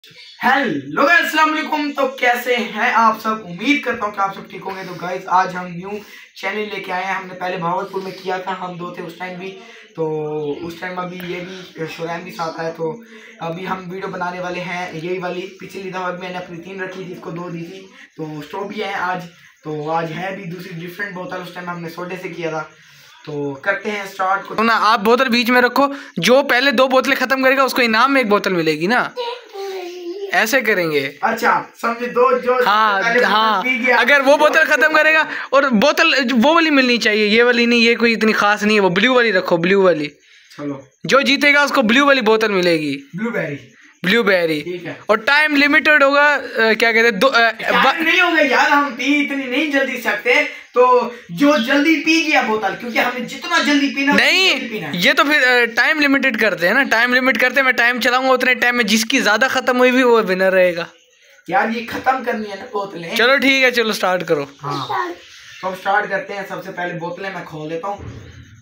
Hello guys, अस्सलाम वालेकुम। तो कैसे हैं आप सब? उम्मीद करता हूँ कि आप सब ठीक होंगे। तो गाइस आज हम न्यू चैनल लेके आए हैं। हमने पहले भावलपुर में किया था, हम दो थे उस टाइम भी। तो उस टाइम अभी ये भी शुरैन भी साथ आया। तो अभी हम वीडियो बनाने वाले हैं यही वाली। पिछली दफ़ा मैंने अपनी 3 रखी थी, इसको 2 दी थी। तो स्टॉप भी है आज। तो आज है भी दूसरी डिफरेंट बोतल। उस टाइम हमने सोडे से किया था। तो करते हैं स्टार्ट को ना। आप बोतल बीच में रखो, जो पहले 2 बोतलें खत्म करेगा उसको इनाम में 1 बोतल मिलेगी ना। ऐसे करेंगे। अच्छा समझे? दो जो हाँ अगर वो बोतल खत्म करेगा, और बोतल वो वाली मिलनी चाहिए, ये वाली नहीं, ये कोई इतनी खास नहीं है। वो ब्लू वाली रखो, ब्लू वाली। चलो, जो जीतेगा उसको ब्लू वाली बोतल मिलेगी, ब्लूबेरी। ठीक है। और टाइम लिमिटेड होगा। क्या कहते हैं, नहीं होगा यार, हम पी इतनी नहीं जल्दी सकते। तो जो जल्दी पी गया बोतल, क्योंकि हमें जितना जल्दी पीना नहीं, ये तो फिर टाइम लिमिटेड करते हैं ना। टाइम लिमिट करते हैं, मैं टाइम चलाऊंगा उतने टाइम में जिसकी ज्यादा खत्म हुई भी वो विनर रहेगा। यार ये खत्म करनी है ना बोतलें। चलो ठीक है, चलो स्टार्ट करो। हाँ तो हम स्टार्ट करते हैं। सबसे पहले बोतलें मैं खोल लेता हूँ।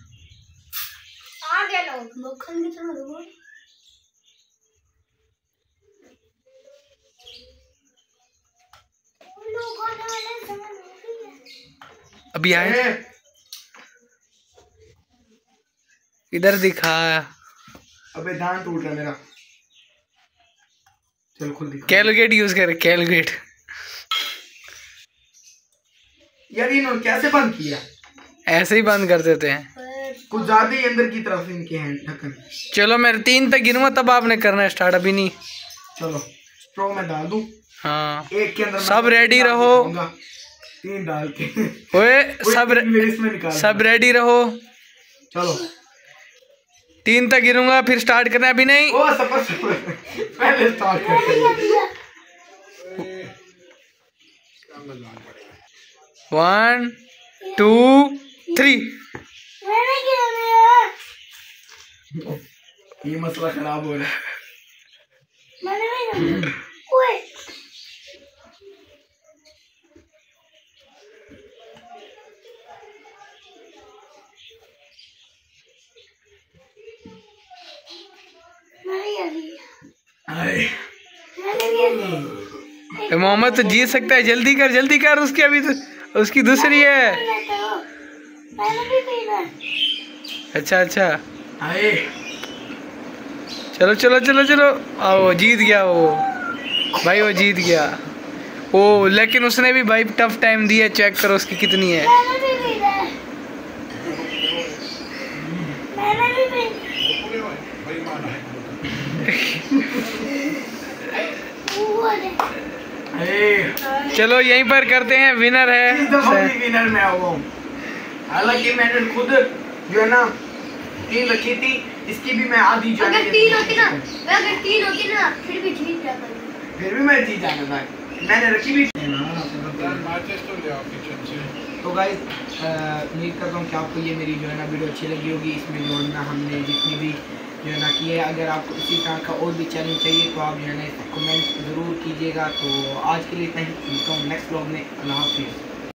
अभी आए, इधर दिखा। अबे दांत टूट रहा मेरा। चल खुद दिखा। कैलकुलेट यूज कर, कैलकुलेट। यार इन्होंने कैसे बंद किया? ऐसे ही बंद कर देते हैं, कुछ ज्यादा ही अंदर की तरफ इनके हैं ढक्कन। चलो मैं 3 तक गिनूंगा तब आपने करना है स्टार्ट, अभी नहीं। चलो स्ट्रॉ में डाल दूं। हाँ, एक के अंदर सब रेडी रहो। 3 डाल के ओए सब रेडी रहो। चलो 3 तक गिनूंगा, फिर स्टार्ट करना है। अभी नहीं। ओ सफर पहले स्टार्ट करते हैं। 1 2 3। ये मसला खराब हो रहा है। मोहम्मद तो जीत सकता है, जल्दी कर जल्दी कर। उसकी अभी तो उसकी दूसरी है। अच्छा अच्छा, चलो चलो चलो चलो। आओ, जीत गया वो भाई, वो जीत गया वो। लेकिन उसने भी भाई टफ टाइम दिया। चेक करो उसकी कितनी है। चलो यहीं पर करते हैं। विनर है, विनर मैं हूँ। हालांकि मैंने खुद जो है ना 3 रखी थी, इसकी भी मैं आधी जो अगर 3 होती ना फिर भी जीत जाता। फिर भी मैं जीत जाता था, मैंने रखी भी। तो गाइस उम्मीद करता हूँ कि आपको ये मेरी जो है ना वीडियो अच्छी लगी होगी। इसमें जो है ना हमने जितनी भी जो है ना की है, अगर आपको इसी तरह का और भी चैनल चाहिए तो आप जो है ना कमेंट ज़रूर कीजिएगा। तो आज के लिए इतना ही, मिलता हूँ नेक्स्ट व्लॉग में। अल्लाह हाफिज़।